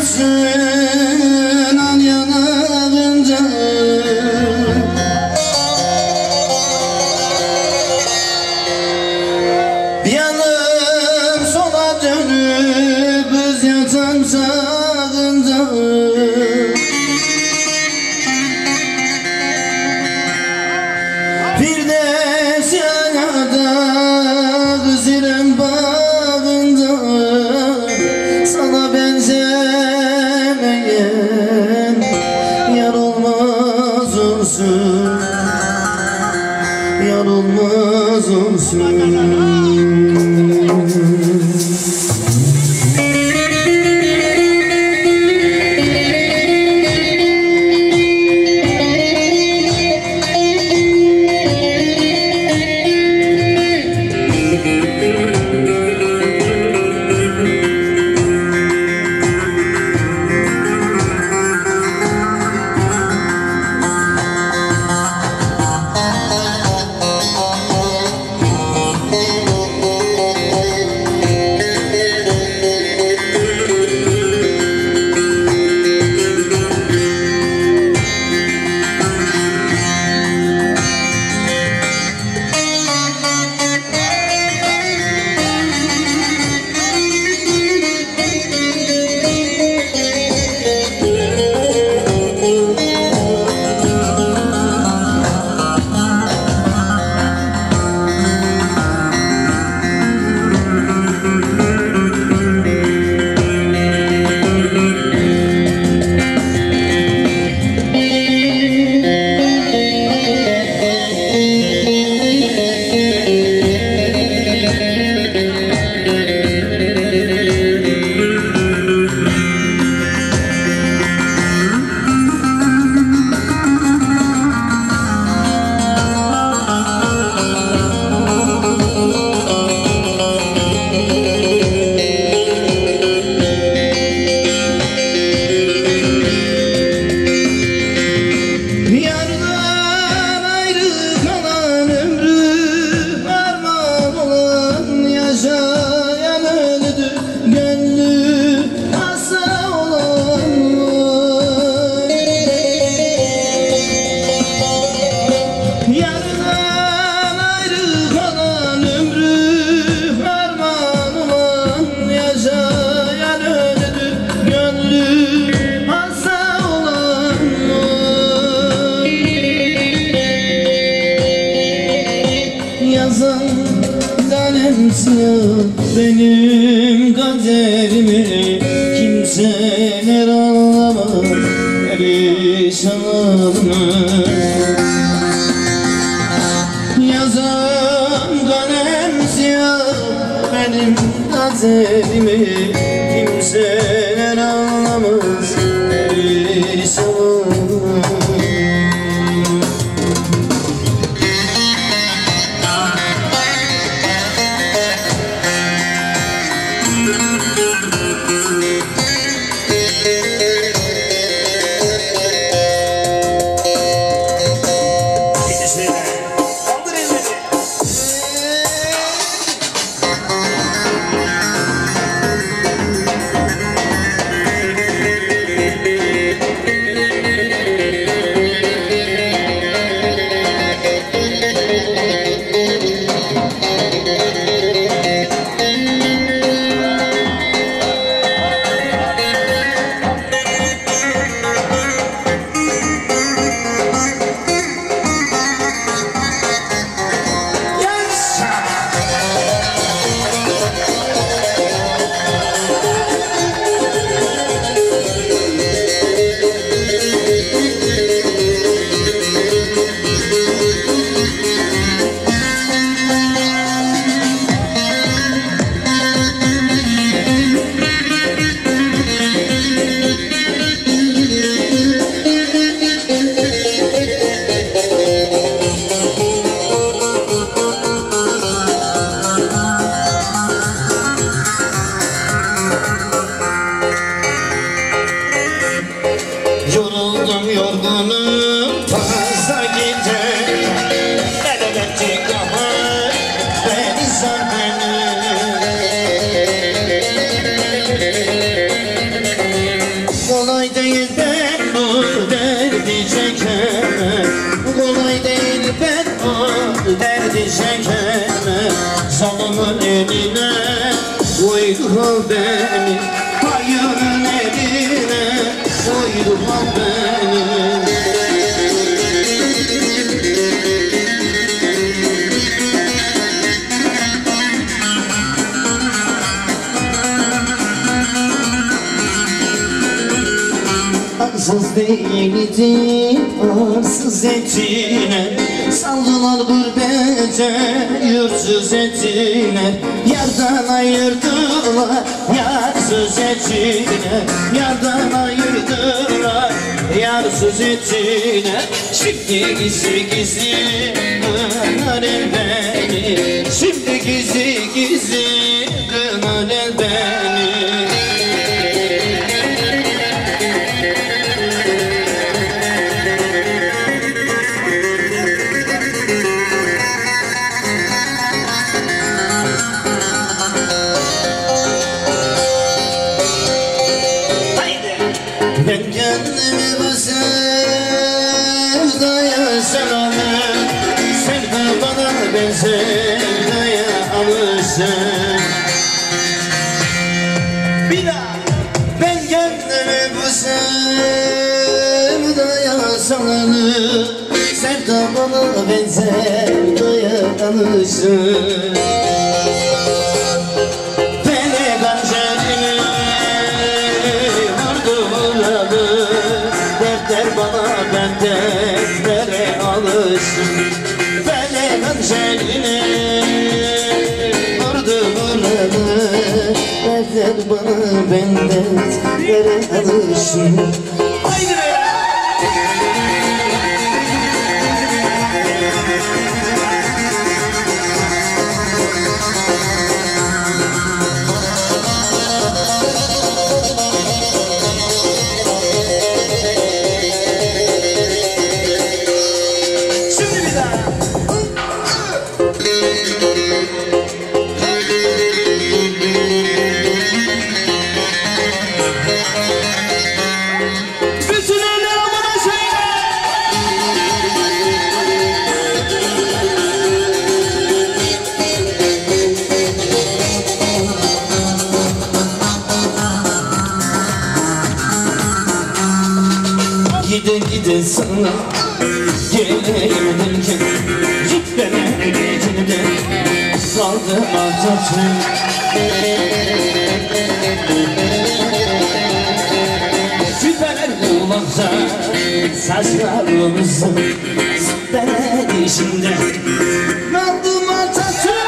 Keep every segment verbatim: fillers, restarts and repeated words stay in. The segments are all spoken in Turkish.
yansın al yanağında. Yanım sola dönüp kız yatan sağında. Bir de siyada kız İrem bağında. Sana benzemeyen yar olmaz olsun, yar olmaz olsun. Yazan siyah benim kaderimi kimseler anlamaz perişanımı. Yazan kalem siyah benim kaderimi kimseler anlamaz perişanımı. Yoruldum yorgunum fazla gece. Neredetti kahar beni sar beni. Kolay değil ben o derdi çekemem. Kolay değil ben o derdi çekemem. Zalımın eline koydu beni, hayırın eline koydu beni. Arsız değildi, arsız etine saldılar gurbete, yurtsuz etine. Yardan ayırdılar, yarsız etine. Yardan ayırdılar, yarsız etine. Şimdi gizli gizli kınar el beni. Şimdi gizli gizli kınar el beni. Ben kendimi bu sevdaya sararım. Sevda bana ben sevdaya alışım. Bir daha. Ben kendimi bu sevdaya sararım. Sevda bana ben sevdaya alışım. Dertler bana ben dertlere alışım. Felek anceline vurdu vurdu. Dertler bana ben dertlere alışım. Haydi be! Gide gide sana geleyim derken Cidden elimde kaldı Atatürk. Süper kulakta saçlarımızın süper dişinde kaldım Atatürk.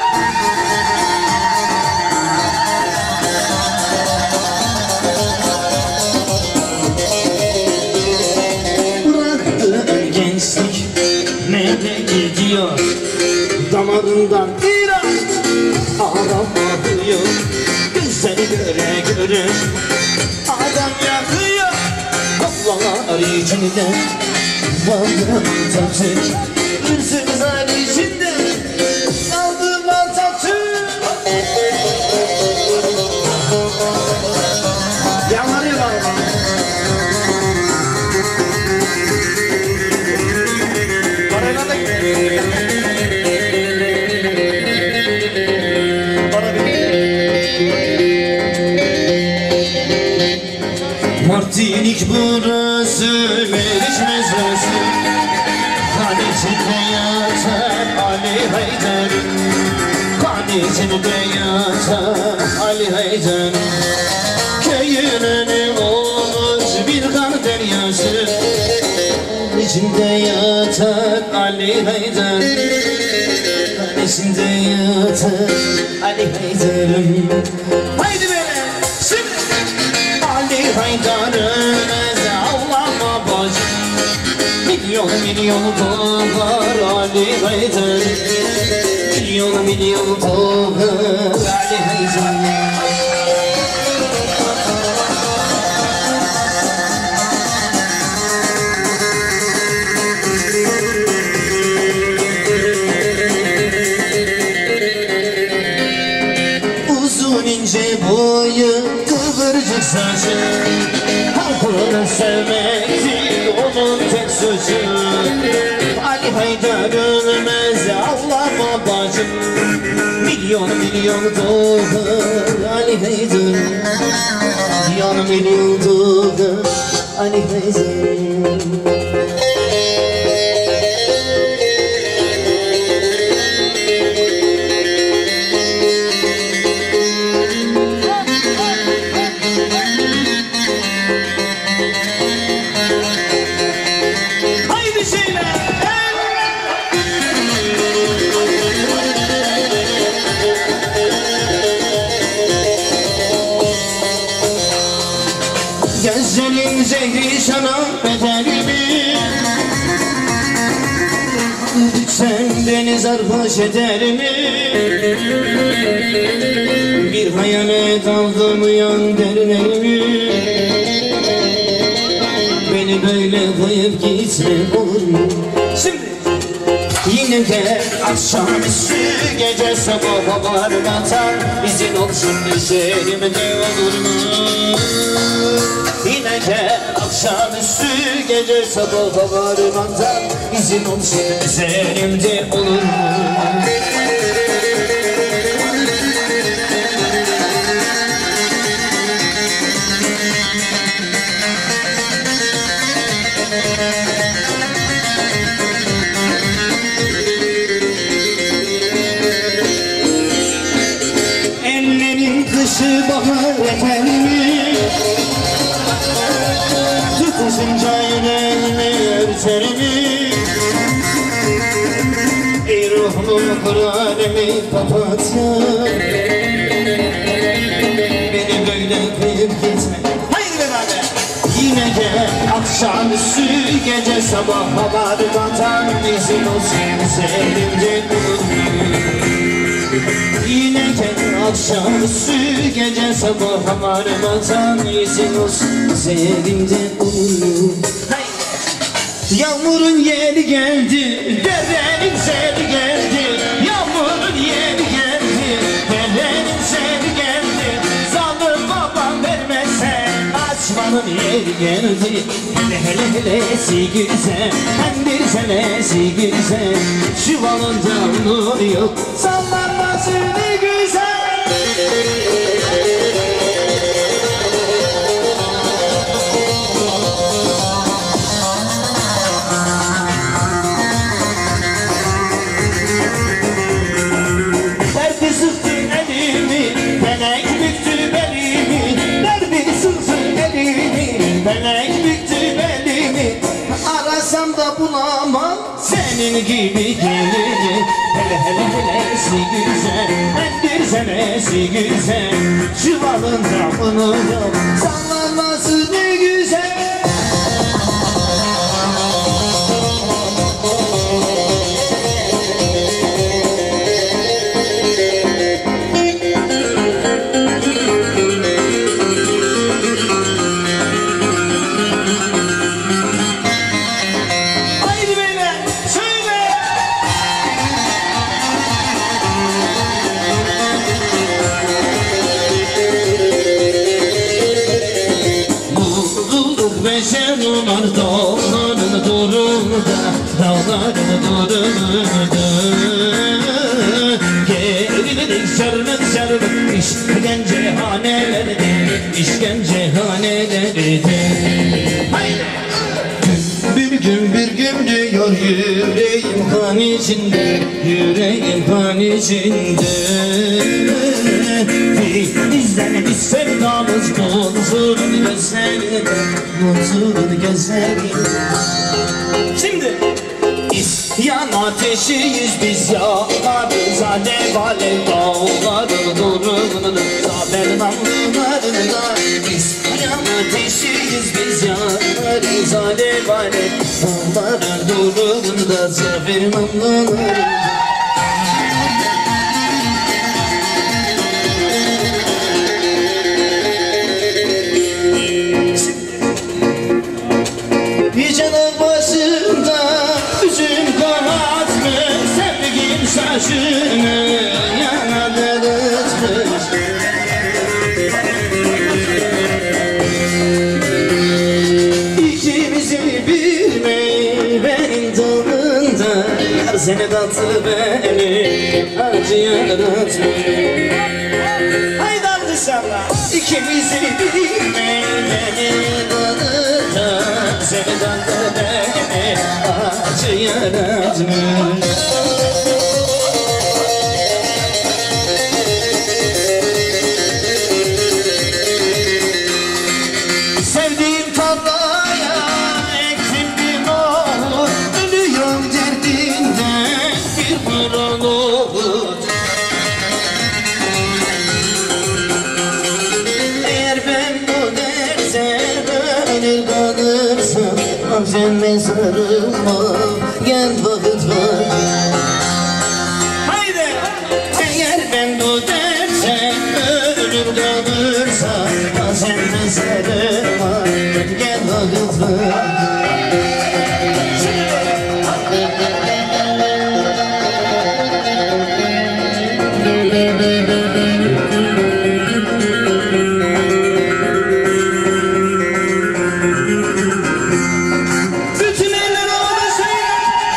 Nerede gidiyor? Damarından biraz adam akıyor. Gözleri göre göre adam yakıyor. Kaplalar içinde kaldım Atatürk. Hırsızlar içinde kaldım Atatürk. Yanları var. Martinik burası, Meriç mezrası. Kan içinde yatar Ali Haydar. Kan içinde yatar Ali Haydar. Köyünün olmuş bir kan deryası. İçinde yatar Ali Haydar. Kan içinde yatar Ali Haydar'ım. Haydi be! Şimdi! Ali Haydar'ımız Allah'ıma baş. Milyon milyon dolar Ali Haydar. Milyon milyon dolar Ali Haydar. Uzun ince boyu kıvırcık saçı. görülmez Allah babacım. Milyon milyon dolar Ali Haydar, milyon milyon dolar Ali Haydar. Gözlerin zehri sana bedel mi? Sen beni sarhoş eder mi? Bir hayalet aldım yan derler mi? Beni böyle koyup gitme olur mu? Şimdi yine de akşamüstü gece sabaha varmadan izin olsun üzerimde olur mu? Yine de akşamüstü gece sabaha varmadan izin olsun üzerimde olur mu? Ellerin kışı bahar efendim, tutuşunca yüreğimi örter mi? Ey ruhlu Kur'an'ımı papatya, beni böyle kıyıp gitme. Haydi beraber! Yine gel akşamüstü gece sabaha varmadan izin olsun üzerimde olur mu? Yine gel akşamüstü gece sabaha varmadan izin olsun üzerimde olur mu? Yağmurun yeri geldi, derenin seri geldi. Yağmurun yeri geldi, derenin seri geldi. Zalim babam vermezse açmanın yeri geldi. Hele hele helesi güzel, hem bir senesi güzel. Çuvalında nur yok, sallanması ne güzel. Felek büktü belimi, arasam da bulamam senin gibi gelini. Hele hele helesi güzel, hem bir senesi güzel. Çuvalında bunu yok, sallanması ne güzel. Beşerular dağların durumda, dağların durumda. Geriledik şermin şermin, işkence hanelerde, işkence hanelerde. Bir gün bir gün diyor yüreğim kan içinde, yüreğim kan içinde. Bizden biz sevdamız huzurun gözlerinde, huzurun gözlerinde. Şimdi isyan ateşiyiz biz, yakarız alev alev dağların durumunu, zafer namlularında. İsyan ateşiyiz biz, yakarız alev alev dağların durumunda, zafer namlularında. Saçını yana dağıtmış. İkimizi bir meyvenin dalında, yar seni tatlı beni acı yaratma. Haydi alkışlarla. İkimizi bilmeyeni tanıta, seni tatlı beni acı yaratma. Sevdiğim tarlaya ektim bir olur, ölüyorum derdinden bir mıran olur. Eğer ben bu derse ölür kalırsam, al sen mezarıma gel vakit var. Haydi. Eğer ben bu derse ölür kalırsam, al sen mezarıma gel vakit var. Bütün eller havada söyle.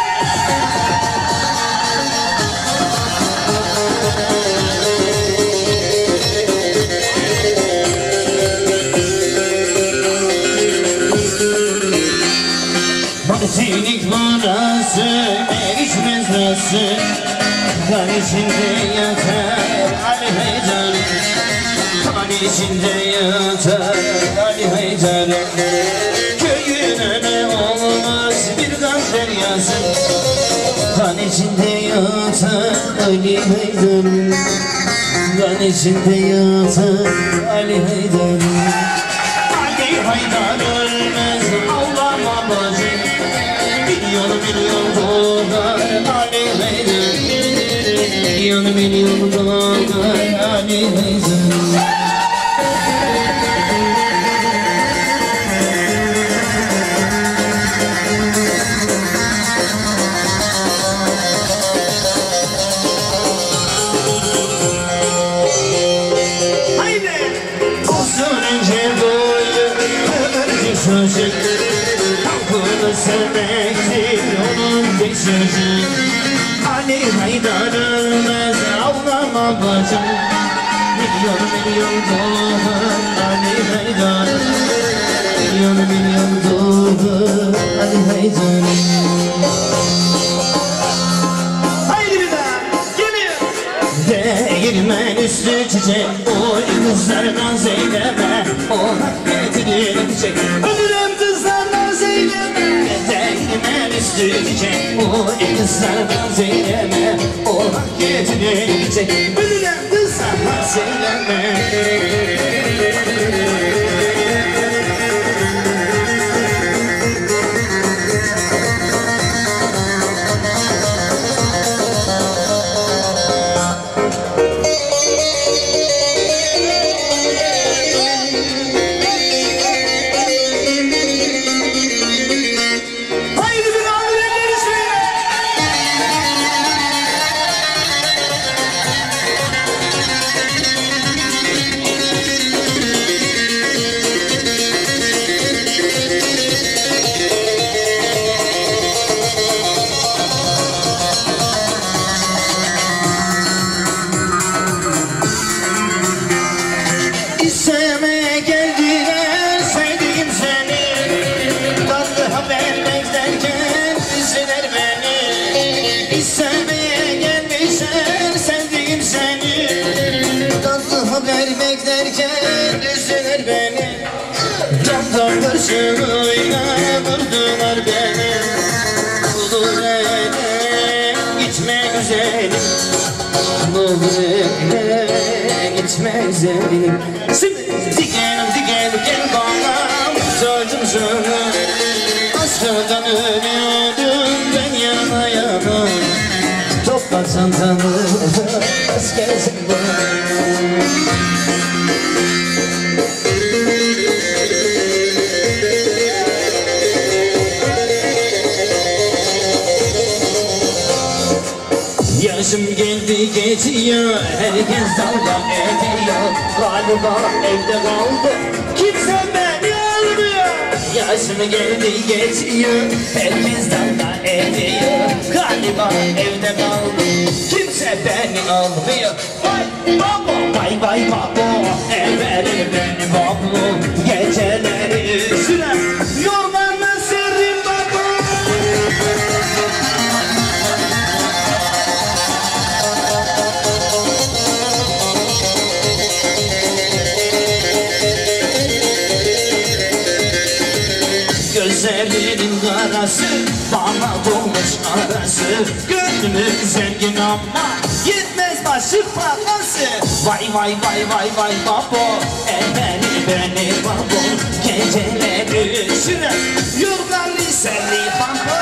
Sinik burası, erişmez burası, kan içinde yatar Ali Haydar. Kan içinde yatar Ali Haydar. Köyüne ne olmaz bir kan deryası, kan içinde yatar Ali Haydar. Kan içinde yatar Ali Haydar. Ali Haydar ölmez ağlama bacım, milyon milyon dolar Ali Haydar. Milyon milyon dolar Ali Haydar. Haydi. Uzun önce boyu ömürcü çocuk, kalkını sevmektir onun tek sözü. Ali Haydar ölmez ağlama bacım, milyon milyon dolar Ali Haydar. Milyon milyon dolar Ali Haydar. Haydi bir daha. Geliyor. Değirmen üstü çiçek, oy kızlardan zeyleme, o hak getirir çiçek. Ölürüm kızlardan zeyleme. Değirmen üstü çiçek, oy kızlardan zeyleme, o hak getirir çiçek. Ölürüm kızlardan Zeyleme. Haydi bir alır elleri söyle. İstemeye geldiler sevdiğim seni, tatlı haber beklerken üzüler beni. İstemeye gelmişler sevdiğim seni, tatlı haber beklerken üzüler beni. Camdan karşıyla vurdular beni, olur ele gitme güzelim, olur ele gitme güzelim. Şimdi gel gel gel bana sözüm sana, aşkından ölüyordum ben yana yana. Topla çantanı askersin bana. Yaşım geldi geçiyor, herkes dalga ediyor. Galiba evde kaldı, kimse beni almıyor. Yaşım geldi geçiyor, herkes dalga ediyor. Galiba evde kaldım, kimse beni almıyor. Vay babo, vay vay babo, everim beni babo. Geceleri üstüne yorganla serim babo. Gözlerinin karası bana dolmuş arası. Gönlümün zengin ama yetmez başı parası. Vay vay vay vay vay babo, evveli beni babo. Geceleri üstüne yorganlı serli babo.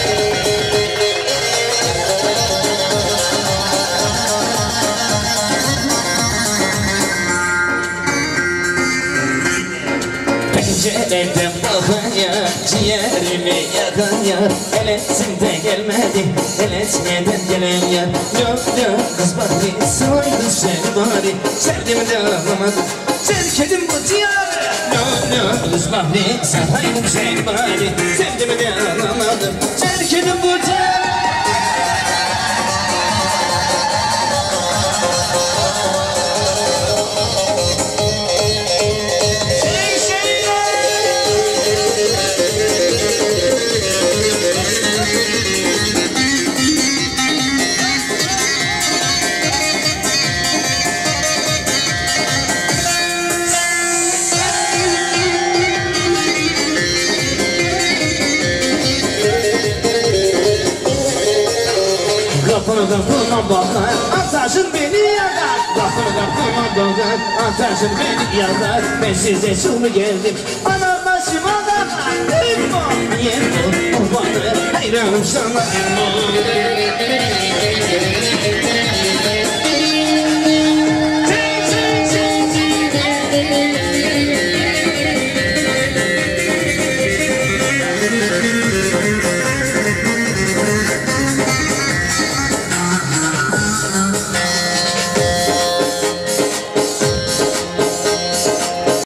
Pencereden bakaya ciğerimi yakan ya. Elesin de gelmedi, elet neden gelen ya. Yok yok kız bari, saydı sen bari. Sevdim de ağlamadım, terkedim bu diyarı. Yok yok kız bari, saydı sen bari. Sevdim de ağlamadım, terkedim bu diyarı. Kapını kapına bakar, ataşın beni yakar. Kapını kapına bakar, ataşın beni yakar. Ben size şunu geldim, anam başıma bakar. Emmo, yemmo, kurbanı, hayranım sana. Emmo.